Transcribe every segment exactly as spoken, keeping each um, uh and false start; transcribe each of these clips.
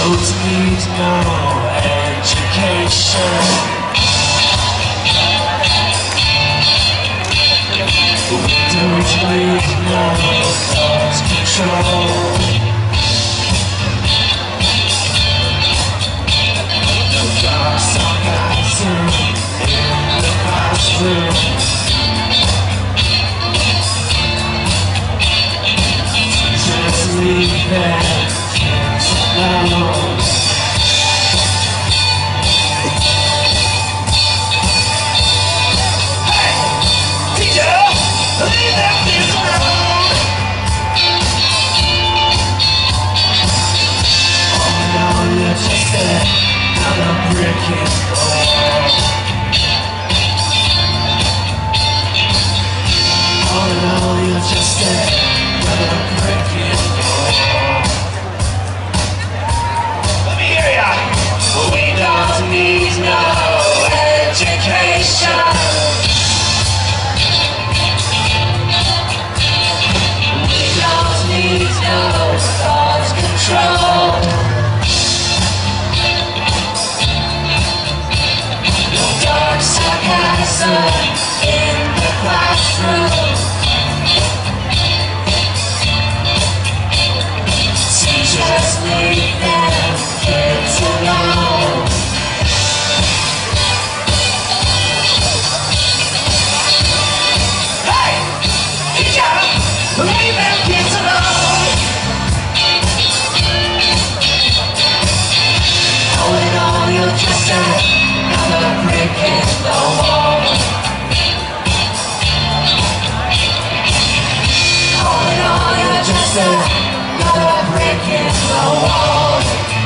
don't need no education. We don't need no thought control. No dark sarcasm in the classroom. Just leave their kids alone. Hey, teacher, leave them kids alone. Oh no, you're just another brick in the wall. Oh no, you're just another brick in the wall. Let me hear ya. We don't need no education. We don't need no thought control. No dark sarcasm in the classroom. Just leave them kids alone. Hey! Teacher! Leave them kids alone. All in all, you're just another brick in the wall. All in all, you're just another brick in the wall.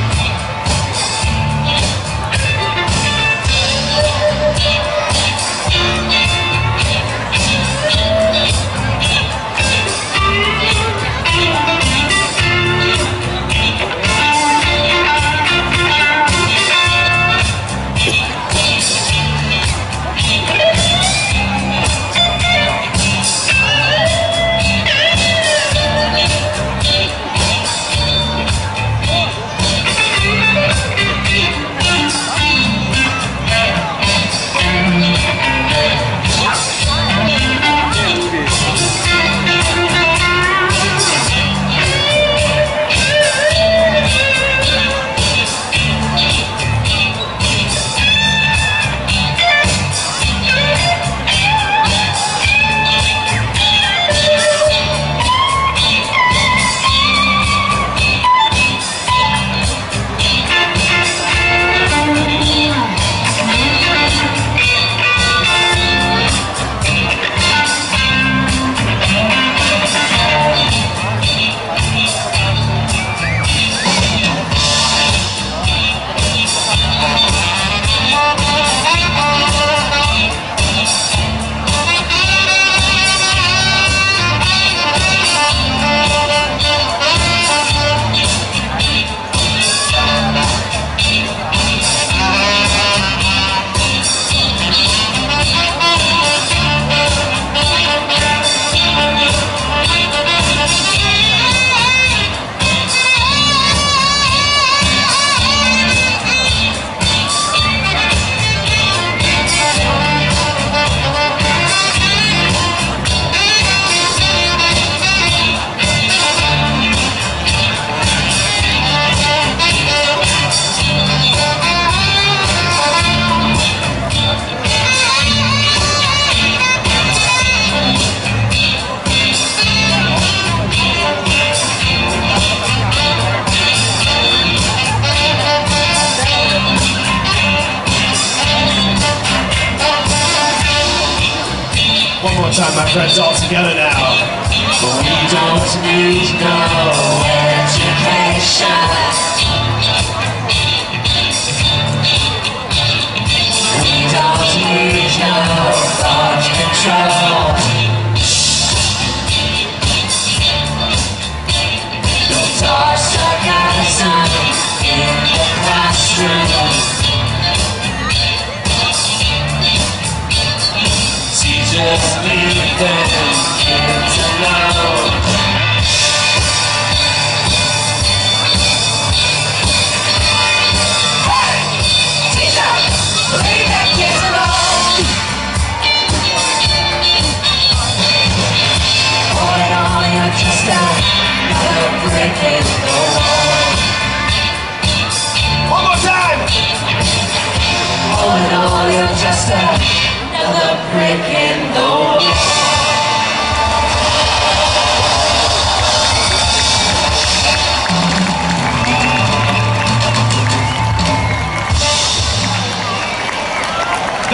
One more time, my friends, all together now. We don't need no education. We don't need no thought control. No dark sarcasm in the classroom. Just leave them kids alone.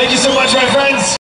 Thank you so much, my friends.